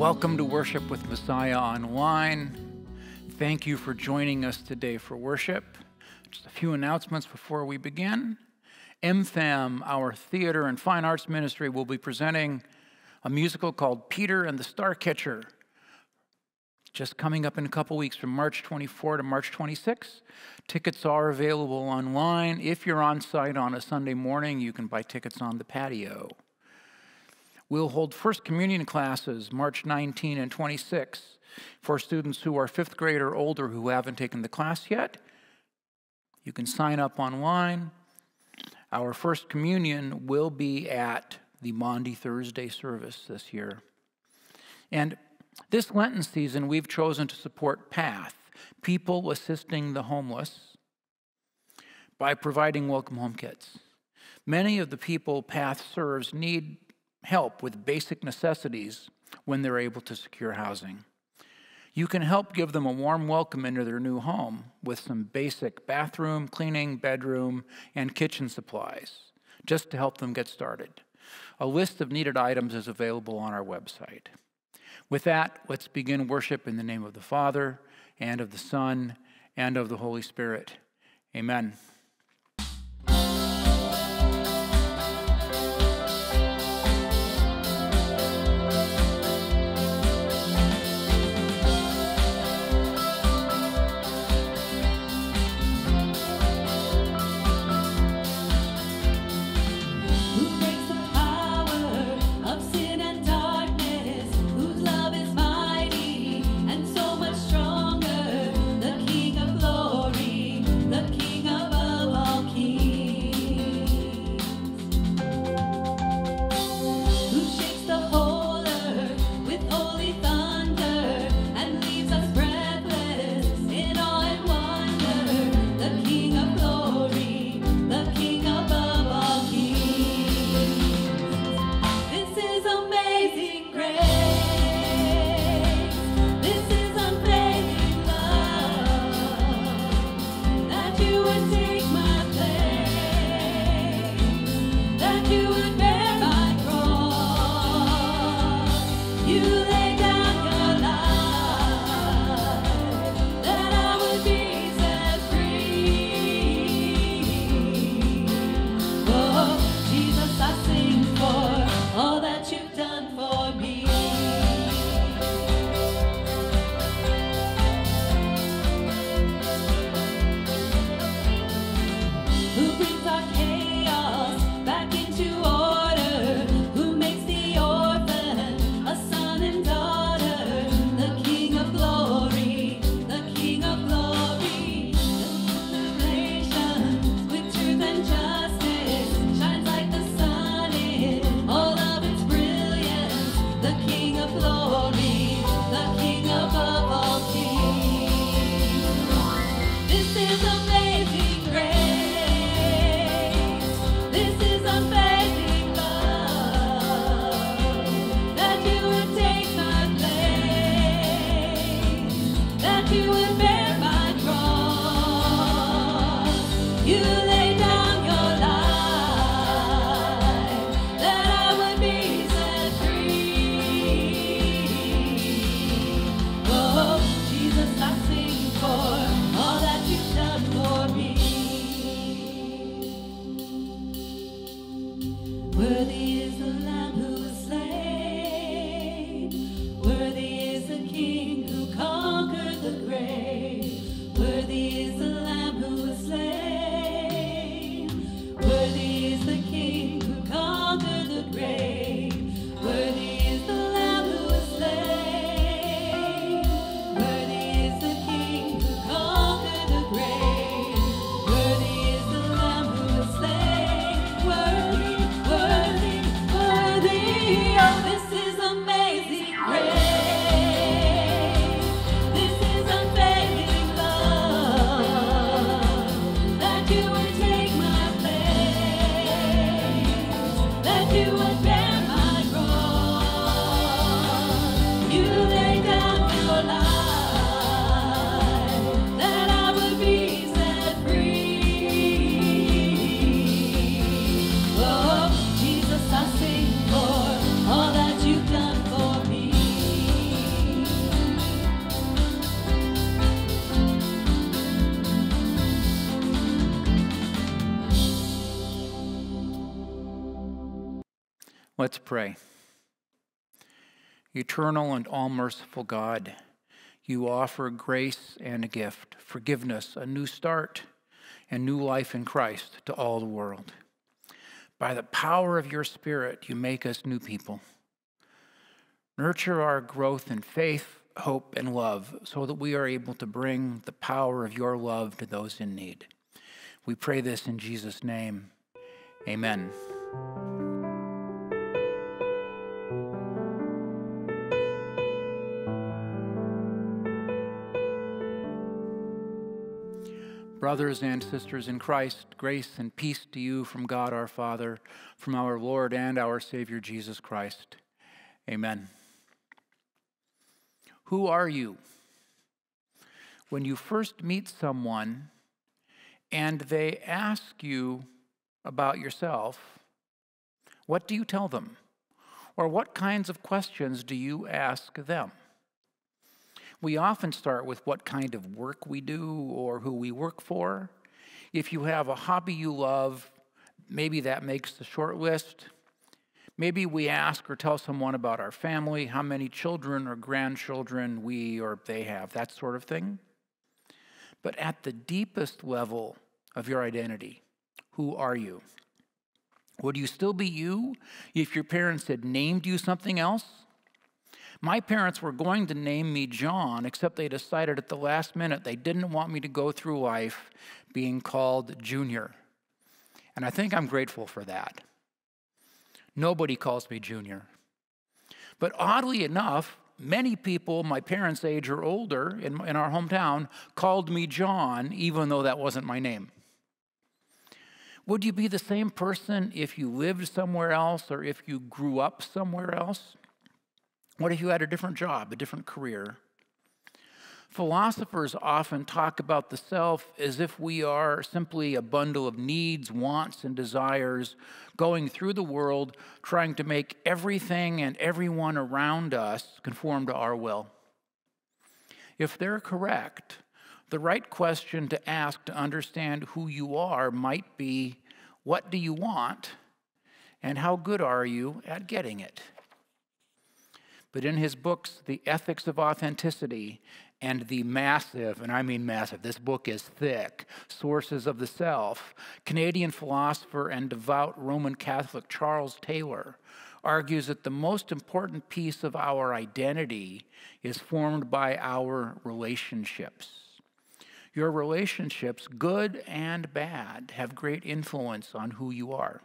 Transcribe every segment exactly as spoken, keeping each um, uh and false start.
Welcome to Worship with Messiah Online. Thank you for joining us today for worship. Just a few announcements before we begin. M FAM, our theater and fine arts ministry, will be presenting a musical called Peter and the Starcatcher, just coming up in a couple weeks from March twenty-fourth to March twenty-sixth. Tickets are available online. If you're on site on a Sunday morning, you can buy tickets on the patio. We'll hold First Communion classes March nineteenth and twenty-sixth for students who are fifth grade or older who haven't taken the class yet. You can sign up online. Our First Communion will be at the Maundy Thursday service this year. And this Lenten season, we've chosen to support PATH, People Assisting the Homeless, by providing welcome home kits. Many of the people PATH serves need help with basic necessities when they're able to secure housing. You can help give them a warm welcome into their new home with some basic bathroom, cleaning, bedroom, and kitchen supplies, just to help them get started. A list of needed items is available on our website. With that, let's begin worship in the name of the Father, and of the Son, and of the Holy Spirit. Amen. Worthy, Let's pray. Eternal and all-merciful God, you offer grace and a gift, forgiveness, a new start, and new life in Christ to all the world. By the power of your Spirit, you make us new people. Nurture our growth in faith, hope, and love so that we are able to bring the power of your love to those in need. We pray this in Jesus' name. Amen. Brothers and sisters in Christ, grace and peace to you from God our Father, from our Lord and our Savior Jesus Christ. Amen. Who are you? When you first meet someone and they ask you about yourself, what do you tell them? Or what kinds of questions do you ask them? We often start with what kind of work we do or who we work for. If you have a hobby you love, maybe that makes the short list. Maybe we ask or tell someone about our family, how many children or grandchildren we or they have, that sort of thing. But at the deepest level of your identity, who are you? Would you still be you if your parents had named you something else? My parents were going to name me John, except they decided at the last minute they didn't want me to go through life being called Junior. And I think I'm grateful for that. Nobody calls me Junior. But oddly enough, many people my parents' age or older in, in our hometown called me John, even though that wasn't my name. Would you be the same person if you lived somewhere else or if you grew up somewhere else? What if you had a different job, a different career? Philosophers often talk about the self as if we are simply a bundle of needs, wants, and desires going through the world, trying to make everything and everyone around us conform to our will. If they're correct, the right question to ask to understand who you are might be, what do you want, and how good are you at getting it? But in his books, The Ethics of Authenticity and the massive, and I mean massive, this book is thick, Sources of the Self, Canadian philosopher and devout Roman Catholic Charles Taylor argues that the most important piece of our identity is formed by our relationships. Your relationships, good and bad, have great influence on who you are.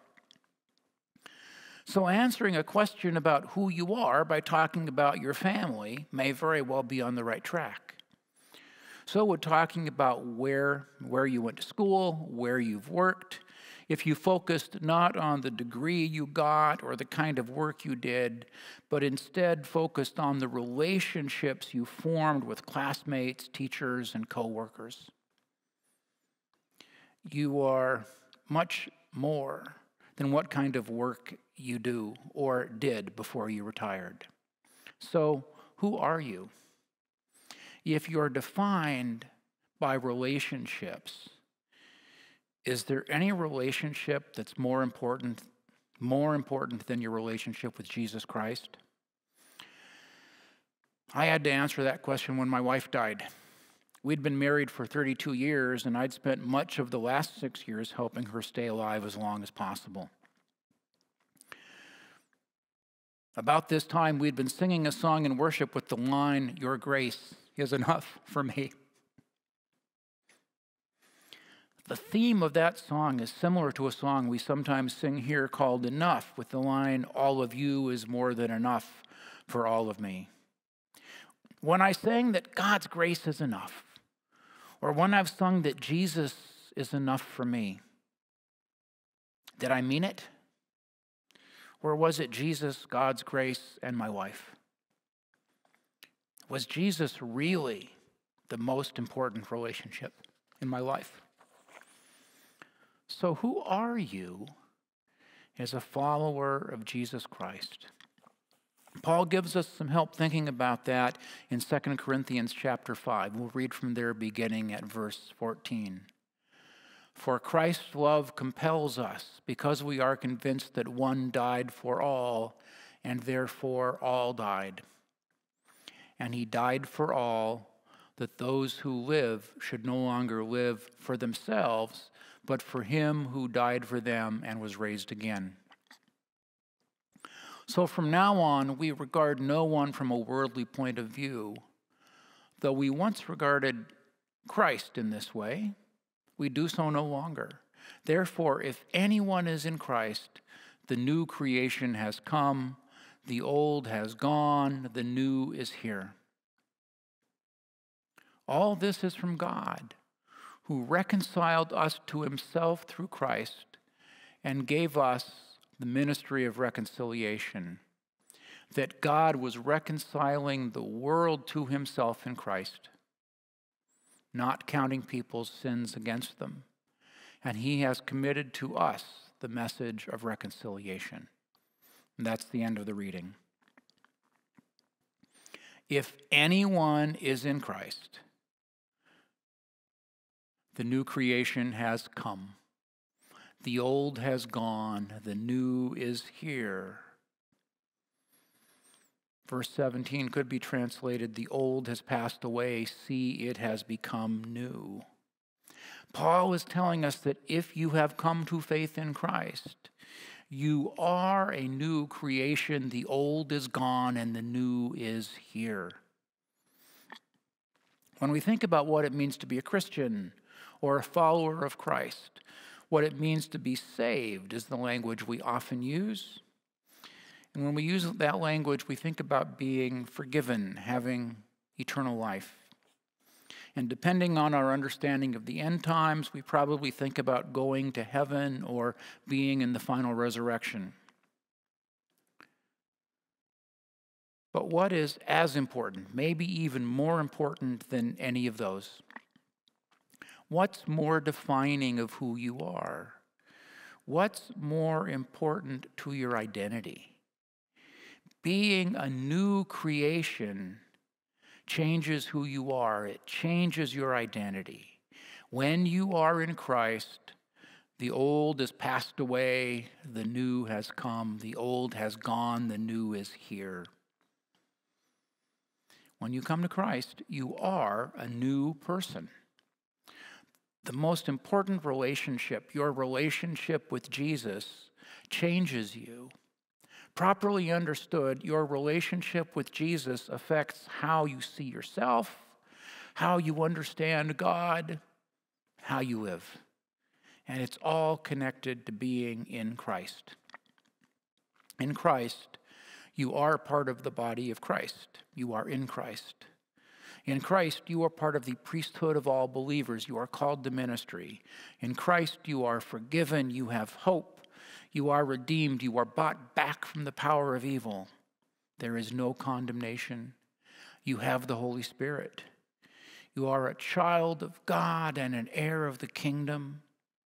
So answering a question about who you are by talking about your family may very well be on the right track. So would talking about where, where you went to school, where you've worked, if you focused not on the degree you got or the kind of work you did, but instead focused on the relationships you formed with classmates, teachers, and coworkers. You are much more than what kind of work you do or did before you retired. So, who are you? If you're defined by relationships, is there any relationship that's more important, more important than your relationship with Jesus Christ? I had to answer that question when my wife died. We'd been married for thirty-two years, and I'd spent much of the last six years helping her stay alive as long as possible. About this time, we'd been singing a song in worship with the line, "Your grace is enough for me." The theme of that song is similar to a song we sometimes sing here called "Enough," with the line, "All of you is more than enough for all of me." When I sang that God's grace is enough, or when I've sung that Jesus is enough for me, did I mean it? Or was it Jesus, God's grace, and my wife? Was Jesus really the most important relationship in my life? So who are you as a follower of Jesus Christ? Paul gives us some help thinking about that in Second Corinthians chapter five. We'll read from there beginning at verse fourteen. For Christ's love compels us, because we are convinced that one died for all, and therefore all died. And he died for all, that those who live should no longer live for themselves, but for him who died for them and was raised again. So from now on, we regard no one from a worldly point of view. Though we once regarded Christ in this way, we do so no longer. Therefore, if anyone is in Christ, the new creation has come, the old has gone, the new is here. All this is from God, who reconciled us to himself through Christ and gave us the ministry of reconciliation, that God was reconciling the world to himself in Christ, not counting people's sins against them. And he has committed to us the message of reconciliation. And that's the end of the reading. If anyone is in Christ, the new creation has come. The old has gone, the new is here. Verse seventeen could be translated, the old has passed away, see, it has become new. Paul is telling us that if you have come to faith in Christ, you are a new creation. The old is gone and the new is here. When we think about what it means to be a Christian or a follower of Christ, what it means to be saved is the language we often use. And when we use that language, we think about being forgiven, having eternal life. And depending on our understanding of the end times, we probably think about going to heaven or being in the final resurrection. But what is as important, maybe even more important than any of those? What's more defining of who you are? What's more important to your identity? Being a new creation changes who you are. It changes your identity. When you are in Christ, the old has passed away, the new has come. The old has gone, the new is here. When you come to Christ, you are a new person. The most important relationship, your relationship with Jesus, changes you. Properly understood, your relationship with Jesus affects how you see yourself, how you understand God, how you live. And it's all connected to being in Christ. In Christ, you are part of the body of Christ. You are in Christ. In Christ, you are part of the priesthood of all believers. You are called to ministry. In Christ, you are forgiven. You have hope. You are redeemed. You are bought back from the power of evil. There is no condemnation. You have the Holy Spirit. You are a child of God and an heir of the kingdom.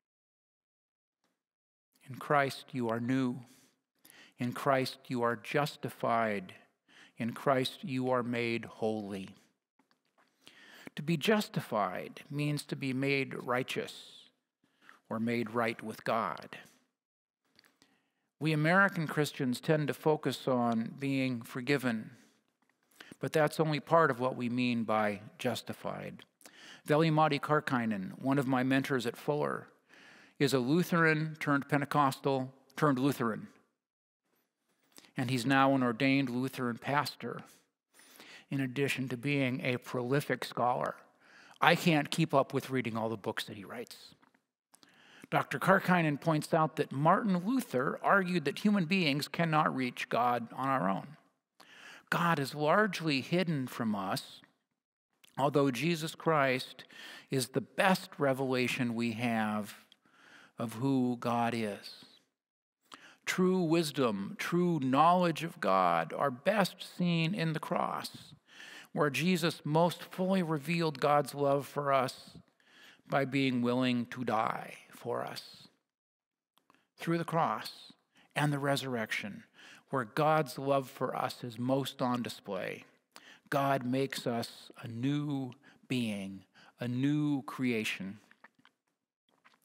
In Christ, you are new. In Christ, you are justified. In Christ, you are made holy. To be justified means to be made righteous or made right with God. We American Christians tend to focus on being forgiven, but that's only part of what we mean by justified. Veli-Matti Karkkainen, one of my mentors at Fuller, is a Lutheran turned Pentecostal turned Lutheran, and he's now an ordained Lutheran pastor, in addition to being a prolific scholar. I can't keep up with reading all the books that he writes. Doctor Karkkainen points out that Martin Luther argued that human beings cannot reach God on our own. God is largely hidden from us, although Jesus Christ is the best revelation we have of who God is. True wisdom, true knowledge of God are best seen in the cross, where Jesus most fully revealed God's love for us by being willing to die for us. Through the cross and the resurrection, where God's love for us is most on display, God makes us a new being, a new creation.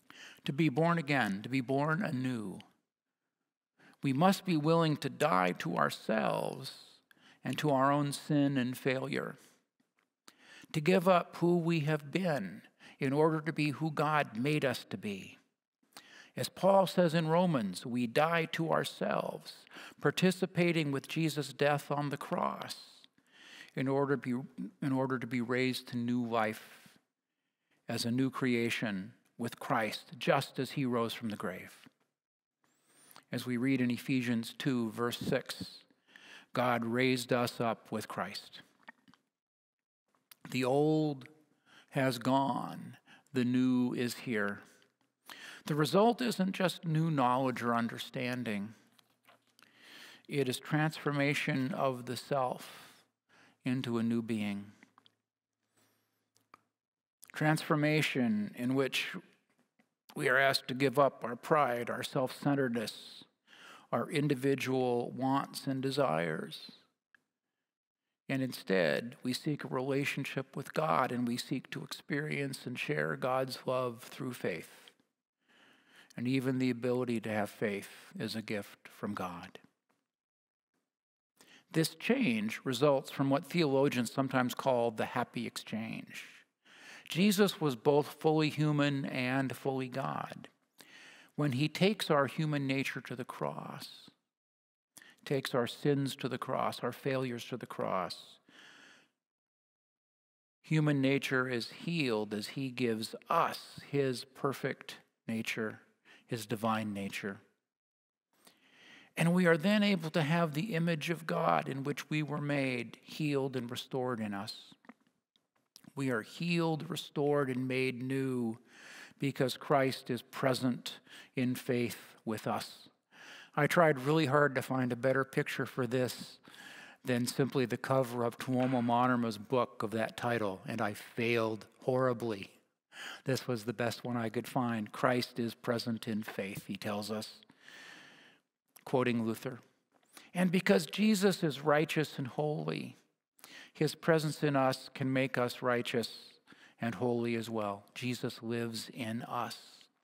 to be born again, to be born anew. We must be willing to die to ourselves and to our own sin and failure, to give up who we have been in order to be who God made us to be. As Paul says in Romans, we die to ourselves, participating with Jesus' death on the cross in order to be, in order to be raised to new life as a new creation with Christ, just as he rose from the grave. As we read in Ephesians two, verse six, God raised us up with Christ. The old has gone, the new is here. The result isn't just new knowledge or understanding. It is transformation of the self into a new being. Transformation in which we are asked to give up our pride, our self-centeredness, our individual wants and desires. And instead, we seek a relationship with God, and we seek to experience and share God's love through faith. And even the ability to have faith is a gift from God. This change results from what theologians sometimes call the happy exchange. Jesus was both fully human and fully God. When he takes our human nature to the cross, takes our sins to the cross, our failures to the cross, human nature is healed as he gives us his perfect nature, his divine nature. And we are then able to have the image of God in which we were made, healed and restored in us. We are healed, restored, and made new because Christ is present in faith with us. I tried really hard to find a better picture for this than simply the cover of Tuomo Monerma's book of that title, and I failed horribly. This was the best one I could find. Christ is present in faith, he tells us, quoting Luther. And because Jesus is righteous and holy, his presence in us can make us righteous and holy as well. Jesus lives in us.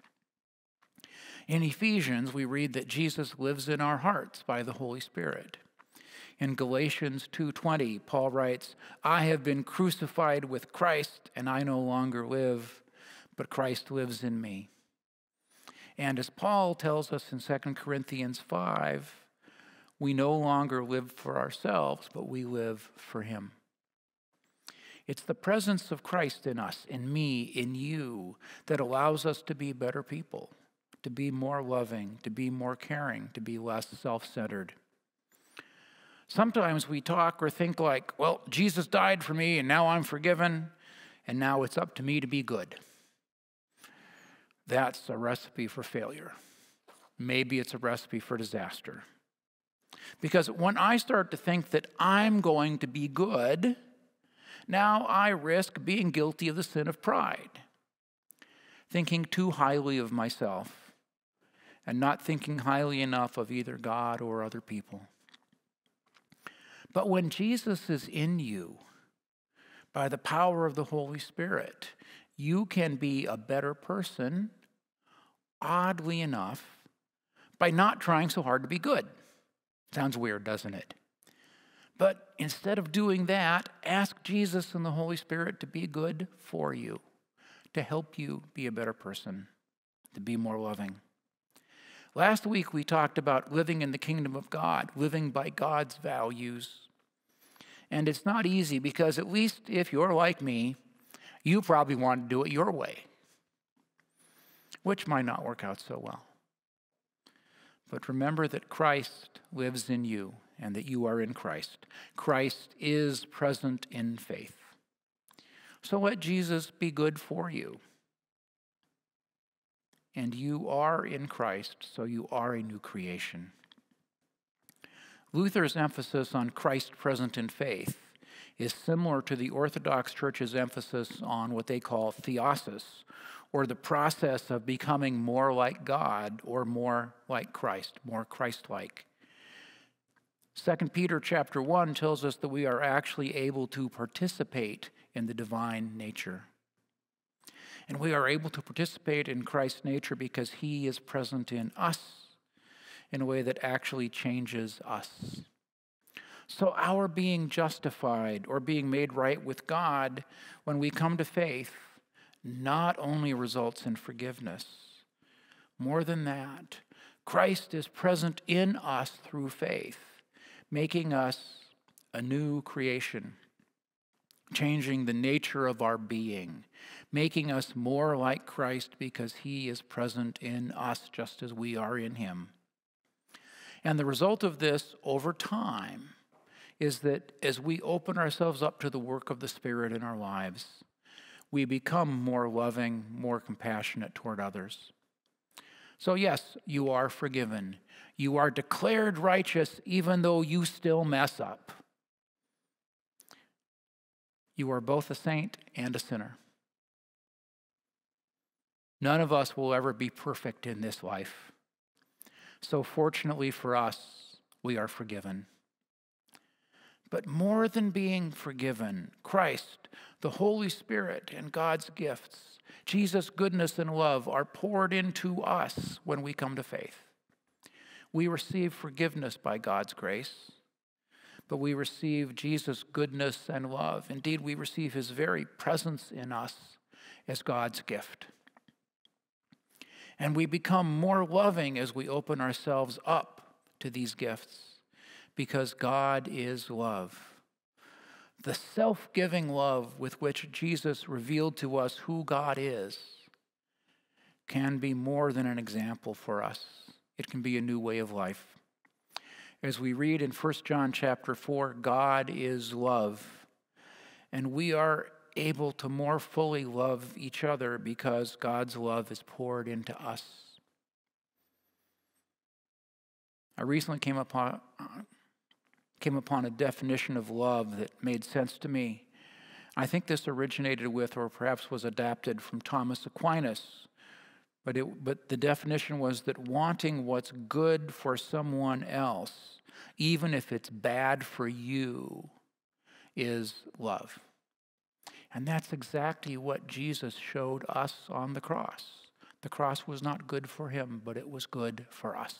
In Ephesians, we read that Jesus lives in our hearts by the Holy Spirit. In Galatians two twenty, Paul writes, I have been crucified with Christ, and I no longer live, but Christ lives in me. And as Paul tells us in Second Corinthians five, we no longer live for ourselves, but we live for him. It's the presence of Christ in us, in me, in you, that allows us to be better people, to be more loving, to be more caring, to be less self-centered. Sometimes we talk or think like, well, Jesus died for me, and now I'm forgiven, and now it's up to me to be good. That's a recipe for failure. Maybe it's a recipe for disaster. Because when I start to think that I'm going to be good, now I risk being guilty of the sin of pride, thinking too highly of myself, and not thinking highly enough of either God or other people. But when Jesus is in you, by the power of the Holy Spirit, you can be a better person, oddly enough, by not trying so hard to be good. Sounds weird, doesn't it? But instead of doing that, ask Jesus and the Holy Spirit to be good for you, to help you be a better person, to be more loving. Last week we talked about living in the kingdom of God, living by God's values. And it's not easy because at least if you're like me, you probably want to do it your way, which might not work out so well. But remember that Christ lives in you and that you are in Christ. Christ is present in faith. So let Jesus be good for you. And you are in Christ, so you are a new creation. Luther's emphasis on Christ present in faith is similar to the Orthodox Church's emphasis on what they call theosis, or the process of becoming more like God or more like Christ, more Christ-like. Second Peter chapter one tells us that we are actually able to participate in the divine nature. And we are able to participate in Christ's nature because he is present in us in a way that actually changes us. So our being justified or being made right with God when we come to faith not only results in forgiveness. More than that, Christ is present in us through faith, making us a new creation, changing the nature of our being, making us more like Christ because he is present in us just as we are in him. And the result of this over time is that as we open ourselves up to the work of the Spirit in our lives, we become more loving, more compassionate toward others. So yes, you are forgiven. You are declared righteous even though you still mess up. You are both a saint and a sinner. None of us will ever be perfect in this life. So fortunately for us, we are forgiven. But more than being forgiven, Christ, the Holy Spirit, and God's gifts, Jesus' goodness and love are poured into us when we come to faith. We receive forgiveness by God's grace, but we receive Jesus' goodness and love. Indeed, we receive his very presence in us as God's gift. And we become more loving as we open ourselves up to these gifts because God is love. The self-giving love with which Jesus revealed to us who God is can be more than an example for us. It can be a new way of life. As we read in First John chapter four, God is love, and we are able to more fully love each other because God's love is poured into us. I recently came upon, came upon a definition of love that made sense to me. I think this originated with, or perhaps was adapted from Thomas Aquinas, but, it, but the definition was that wanting what's good for someone else, even if it's bad for you, is love. And that's exactly what Jesus showed us on the cross. The cross was not good for him, but it was good for us.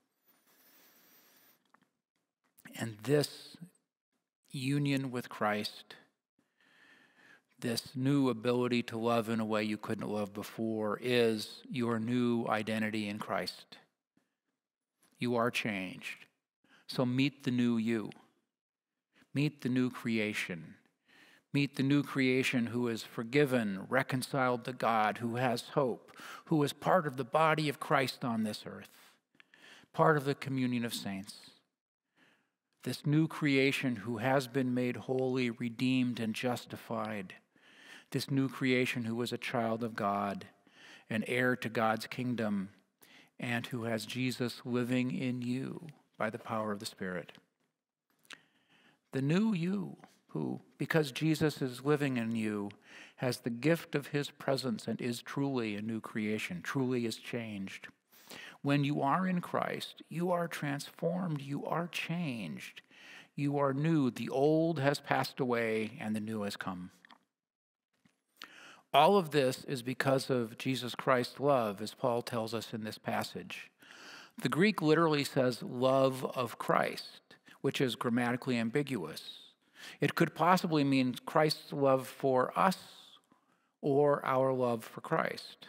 And this union with Christ, this new ability to love in a way you couldn't love before, is your new identity in Christ. You are changed. So meet the new you. Meet the new creation. Meet the new creation who is forgiven, reconciled to God, who has hope, who is part of the body of Christ on this earth, part of the communion of saints. This new creation who has been made holy, redeemed, and justified. This new creation who is a child of God, an heir to God's kingdom, and who has Jesus living in you by the power of the Spirit. The new you, who, because Jesus is living in you, has the gift of his presence and is truly a new creation, truly is changed. When you are in Christ, you are transformed, you are changed, you are new. The old has passed away and the new has come. All of this is because of Jesus Christ's love, as Paul tells us in this passage. The Greek literally says love of Christ, which is grammatically ambiguous. It could possibly mean Christ's love for us or our love for Christ.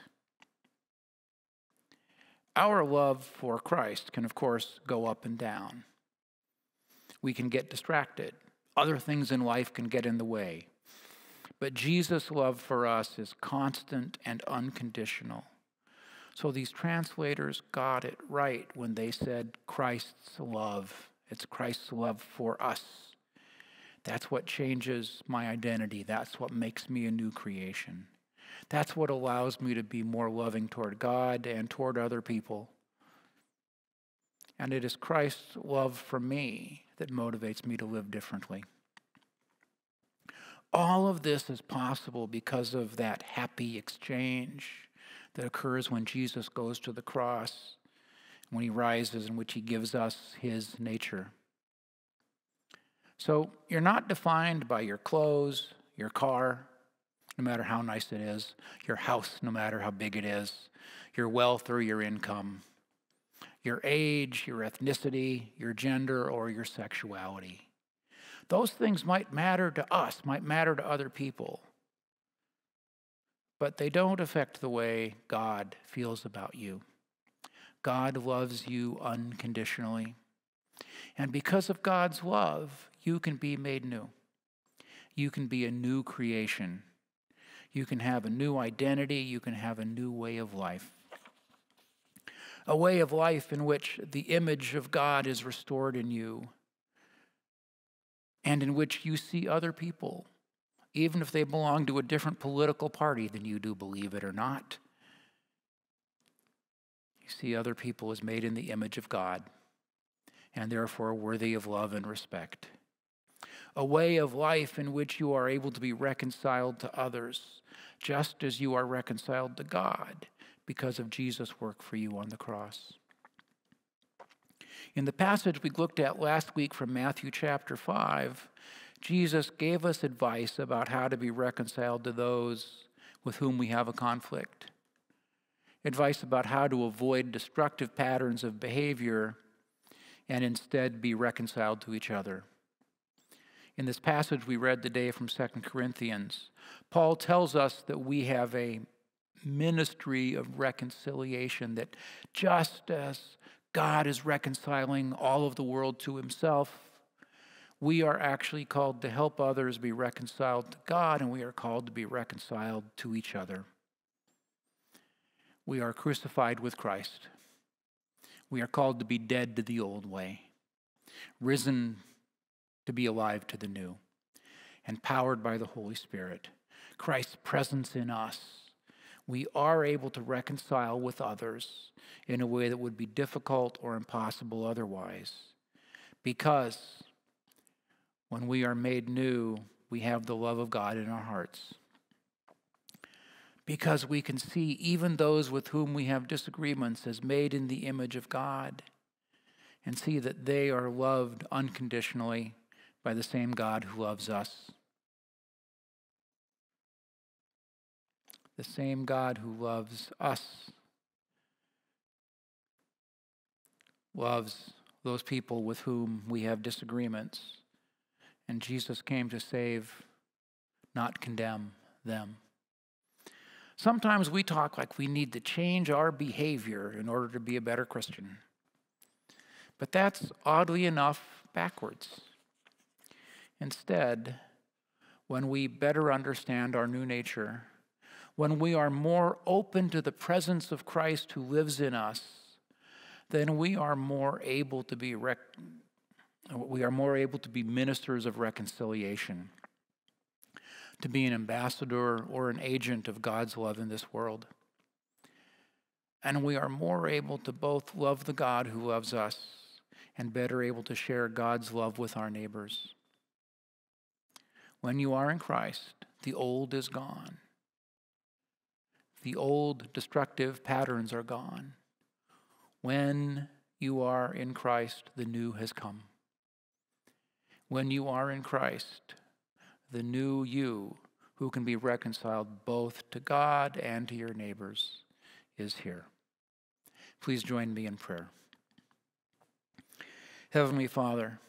Our love for Christ can, of course, go up and down. We can get distracted. Other things in life can get in the way. But Jesus' love for us is constant and unconditional. So these translators got it right when they said Christ's love. It's Christ's love for us. That's what changes my identity. That's what makes me a new creation. That's what allows me to be more loving toward God and toward other people. And it is Christ's love for me that motivates me to live differently. All of this is possible because of that happy exchange that occurs when Jesus goes to the cross, when he rises, in which he gives us his nature. So you're not defined by your clothes, your car, no matter how nice it is, your house, no matter how big it is, your wealth or your income, your age, your ethnicity, your gender, or your sexuality. Those things might matter to us, might matter to other people, but they don't affect the way God feels about you. God loves you unconditionally. And because of God's love, you can be made new. You can be a new creation. You can have a new identity. You can have a new way of life. A way of life in which the image of God is restored in you, and in which you see other people, even if they belong to a different political party than you do, believe it or not. You see other people as made in the image of God, and therefore worthy of love and respect. A way of life in which you are able to be reconciled to others, just as you are reconciled to God because of Jesus' work for you on the cross. In the passage we looked at last week from Matthew chapter five, Jesus gave us advice about how to be reconciled to those with whom we have a conflict. Advice about how to avoid destructive patterns of behavior and instead be reconciled to each other. In this passage we read today from Second Corinthians, Paul tells us that we have a ministry of reconciliation, that just as God is reconciling all of the world to himself, we are actually called to help others be reconciled to God, and we are called to be reconciled to each other. We are crucified with Christ. We are called to be dead to the old way, risen to be alive to the new, and powered by the Holy Spirit, Christ's presence in us. We are able to reconcile with others in a way that would be difficult or impossible otherwise, because when we are made new, we have the love of God in our hearts. Because we can see even those with whom we have disagreements as made in the image of God, and see that they are loved unconditionally by the same God who loves us. The same God who loves us loves those people with whom we have disagreements. And Jesus came to save, not condemn them. Sometimes we talk like we need to change our behavior in order to be a better Christian. But that's oddly enough backwards. Instead, when we better understand our new nature, when we are more open to the presence of Christ who lives in us, then we are more able to be rec- we are more able to be ministers of reconciliation, to be an ambassador or an agent of God's love in this world. And we are more able to both love the God who loves us and better able to share God's love with our neighbors. When you are in Christ, the old is gone. The old destructive patterns are gone. When you are in Christ, the new has come. When you are in Christ, the new you, who can be reconciled both to God and to your neighbors, is here. Please join me in prayer. Heavenly Father,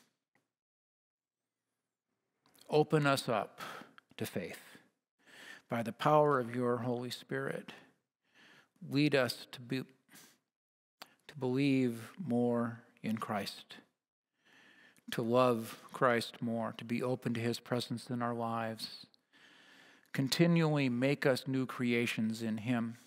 open us up to faith. By the power of your Holy Spirit, lead us to be, to believe more in Christ, to love Christ more, to be open to his presence in our lives. Continually make us new creations in him.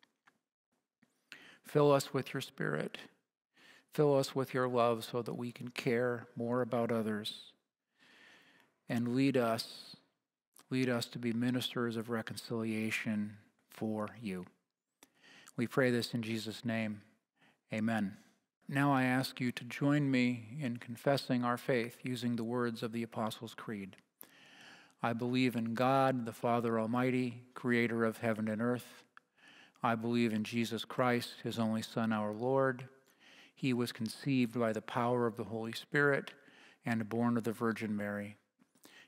Fill us with your Spirit. Fill us with your love so that we can care more about others. And lead us Lead us to be ministers of reconciliation for you. We pray this in Jesus' name. Amen. Now I ask you to join me in confessing our faith using the words of the Apostles' Creed. I believe in God, the Father Almighty, creator of heaven and earth. I believe in Jesus Christ, his only Son, our Lord. He was conceived by the power of the Holy Spirit and born of the Virgin Mary.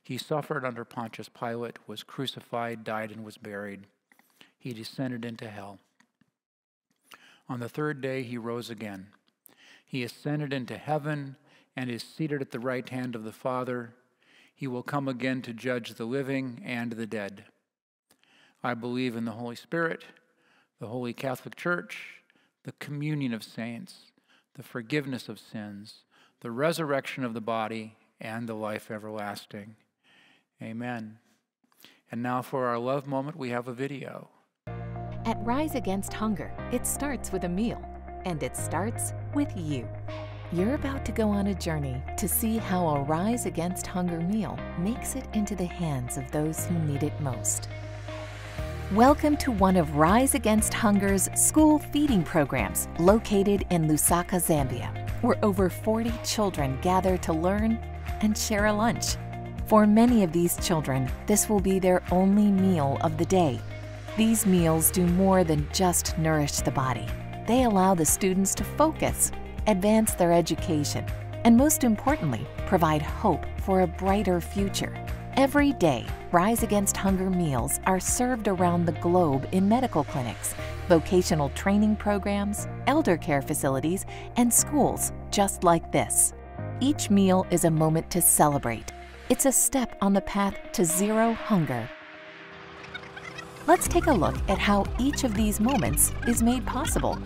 He suffered under Pontius Pilate, was crucified, died, and was buried. He descended into hell. On the third day he rose again. He ascended into heaven and is seated at the right hand of the Father. He will come again to judge the living and the dead. I believe in the Holy Spirit, the Holy Catholic Church, the communion of saints, the forgiveness of sins, the resurrection of the body, and the life everlasting. Amen. And now for our love moment, we have a video. At Rise Against Hunger, it starts with a meal, and it starts with you. You're about to go on a journey to see how a Rise Against Hunger meal makes it into the hands of those who need it most. Welcome to one of Rise Against Hunger's school feeding programs located in Lusaka, Zambia, where over forty children gather to learn and share a lunch. For many of these children, this will be their only meal of the day. These meals do more than just nourish the body. They allow the students to focus, advance their education, and most importantly, provide hope for a brighter future. Every day, Rise Against Hunger meals are served around the globe in medical clinics, vocational training programs, elder care facilities, and schools just like this. Each meal is a moment to celebrate. It's a step on the path to zero hunger. Let's take a look at how each of these moments is made possible.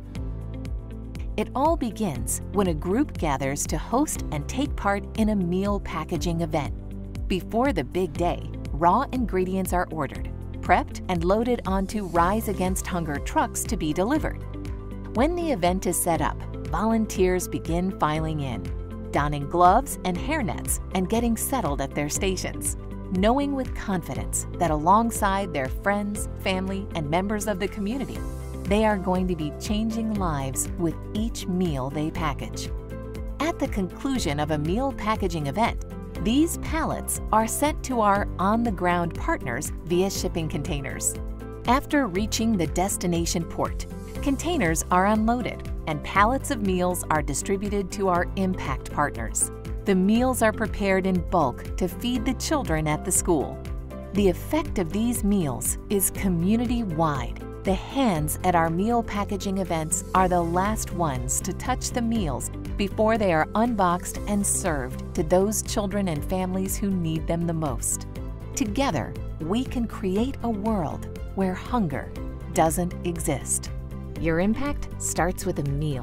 It all begins when a group gathers to host and take part in a meal packaging event. Before the big day, raw ingredients are ordered, prepped, and loaded onto Rise Against Hunger trucks to be delivered. When the event is set up, volunteers begin filing in, donning gloves and hairnets and getting settled at their stations, knowing with confidence that alongside their friends, family, and members of the community, they are going to be changing lives with each meal they package. At the conclusion of a meal packaging event, these pallets are sent to our on-the-ground partners via shipping containers. After reaching the destination port, containers are unloaded and pallets of meals are distributed to our impact partners. The meals are prepared in bulk to feed the children at the school. The effect of these meals is community-wide. The hands at our meal packaging events are the last ones to touch the meals before they are unboxed and served to those children and families who need them the most. Together, we can create a world where hunger doesn't exist. Your impact starts with a meal.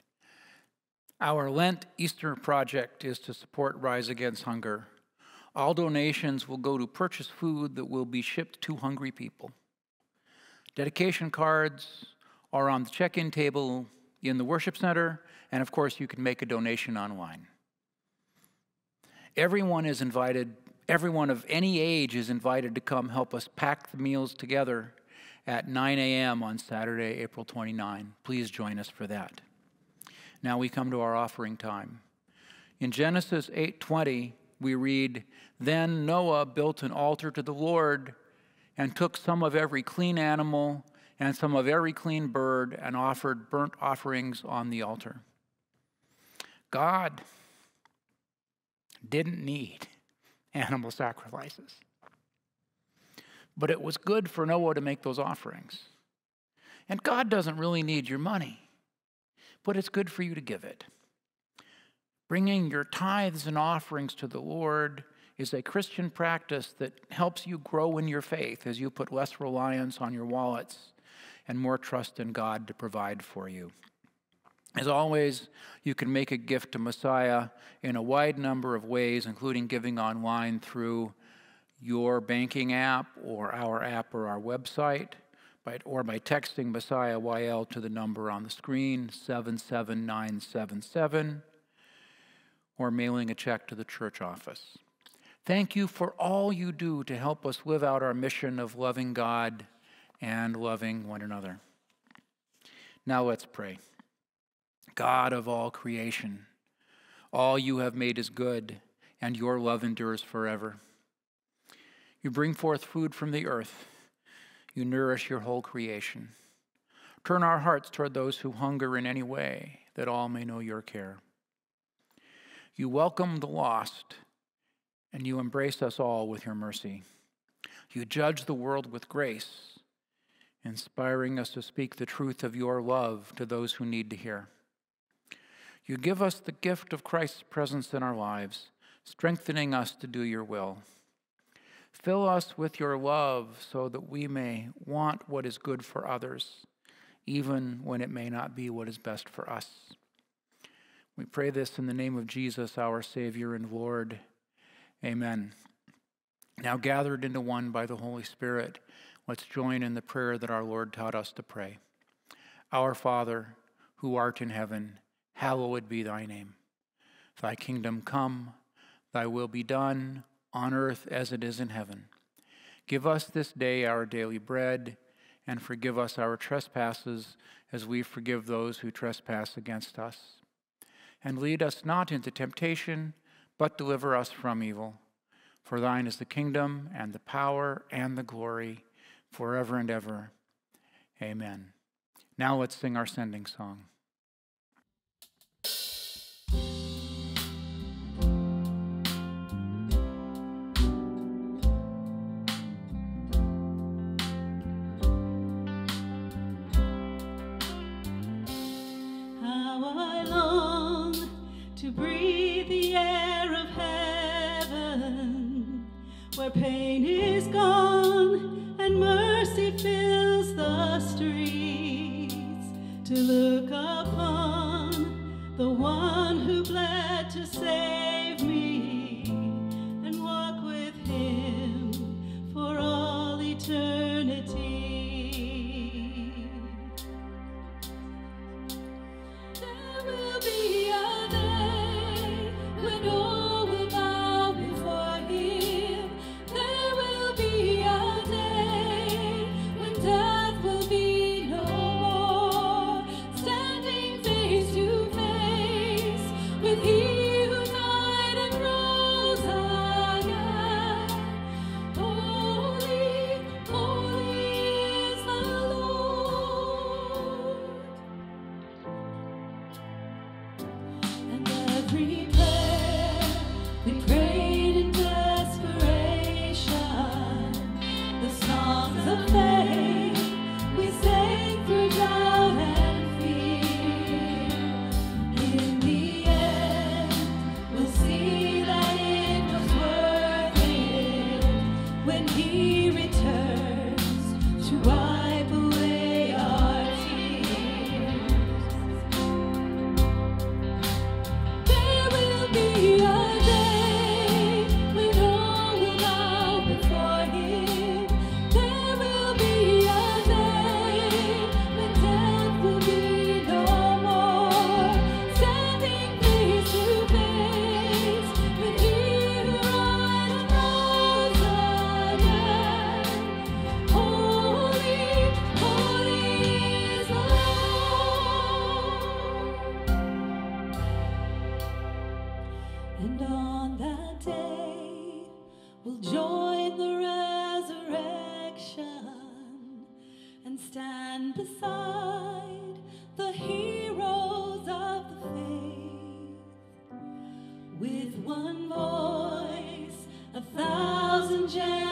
Our Lent Easter project is to support Rise Against Hunger. All donations will go to purchase food that will be shipped to hungry people. Dedication cards are on the check-in table in the worship center, and of course you can make a donation online. Everyone is invited, everyone of any age is invited to come help us pack the meals together at nine a m on Saturday, April twenty-ninth. Please join us for that. Now we come to our offering time. In Genesis eight twenty, we read, "Then Noah built an altar to the Lord and took some of every clean animal and some of every clean bird and offered burnt offerings on the altar." God didn't need animal sacrifices, but it was good for Noah to make those offerings. And God doesn't really need your money, but it's good for you to give it. Bringing your tithes and offerings to the Lord is a Christian practice that helps you grow in your faith as you put less reliance on your wallets and more trust in God to provide for you. As always, you can make a gift to Messiah in a wide number of ways, including giving online through your banking app or our app or our website, by, or by texting Messiah Y L to the number on the screen, seven seven nine seven seven, or mailing a check to the church office. Thank you for all you do to help us live out our mission of loving God and loving one another. Now let's pray. God of all creation, all you have made is good, and your love endures forever. You bring forth food from the earth. You nourish your whole creation. Turn our hearts toward those who hunger in any way, that all may know your care. You welcome the lost and you embrace us all with your mercy. You judge the world with grace, inspiring us to speak the truth of your love to those who need to hear. You give us the gift of Christ's presence in our lives, strengthening us to do your will. Fill us with your love so that we may want what is good for others, even when it may not be what is best for us. We pray this in the name of Jesus, our Savior and Lord. Amen. Now gathered into one by the Holy Spirit, let's join in the prayer that our Lord taught us to pray. Our Father, who art in heaven, hallowed be thy name. Thy kingdom come, thy will be done, on earth as it is in heaven. Give us this day our daily bread, and forgive us our trespasses as we forgive those who trespass against us. And lead us not into temptation, but deliver us from evil. For thine is the kingdom, and the power, and the glory, forever and ever. Amen. Now let's sing our sending song. Where pain is gone and mercy fills the streets, to look upon the one who bled to save me and walk with him for all eternity. There will be a day when all will bow before him. There will be a day when death will be no more, standing face to face with he who died and rose again. Holy, holy is the Lord. And every prayer we prayed in desperation, the songs of faith we sang through doubt and fear, in the end we'll see that it was worth it when he returns to wipe away our tears. There will be a day when all will bow before him. There will be a day when death will be no more, standing face to face with he who died and rose again. Holy, holy is the Lord. And on that day, we'll join the resurrection and stand beside the heroes of the faith. With one voice, a thousand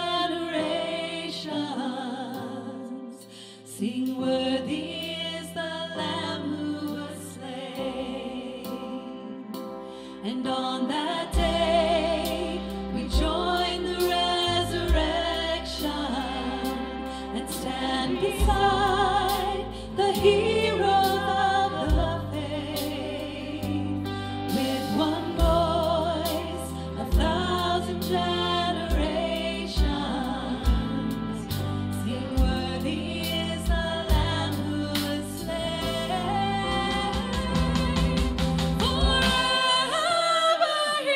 generations sing, worthy is the Lamb who was slain. And on that day, we join the resurrection and stand beside the heroes of the faith. With one voice, a thousand generations sing, worthy is the Lamb who was slain. Forever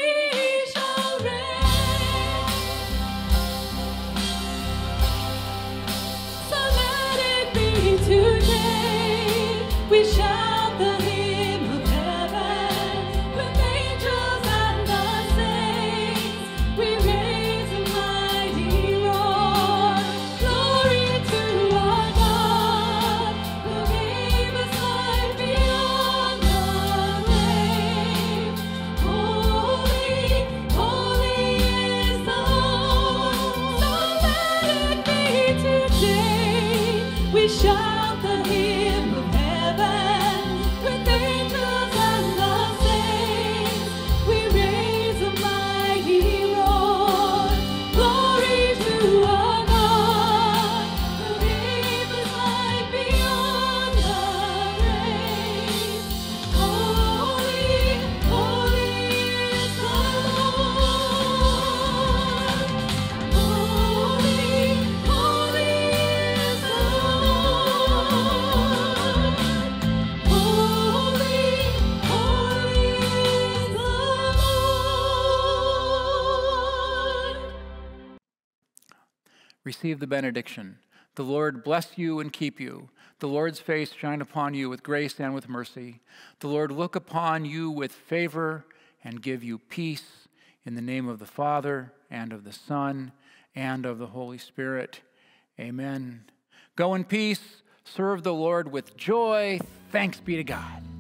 Receive the benediction. The Lord bless you and keep you. The Lord's face shine upon you with grace and with mercy. The Lord look upon you with favor and give you peace. In the name of the Father, and of the Son, and of the Holy Spirit. Amen. Go in peace. Serve the Lord with joy. Thanks be to God.